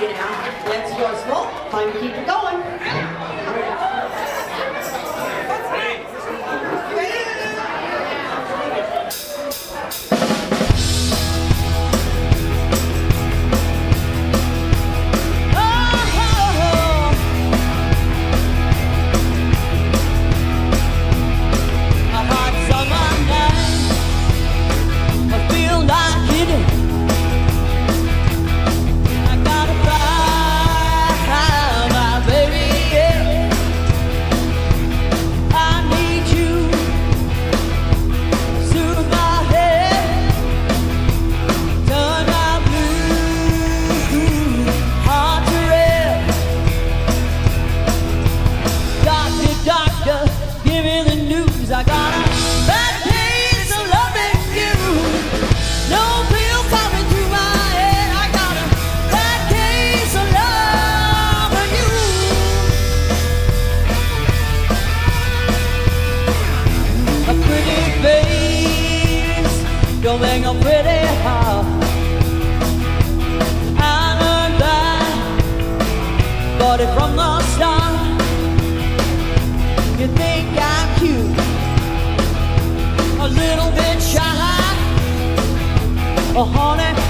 you now. Let's go smoke. Time to keep it going. I got a bad case of loving you. No pill coming through my head. I got a bad case of loving you. A pretty face don't make a pretty heart. I learned that, got it from the start. You think I'm cute, a little bit shy, oh honey,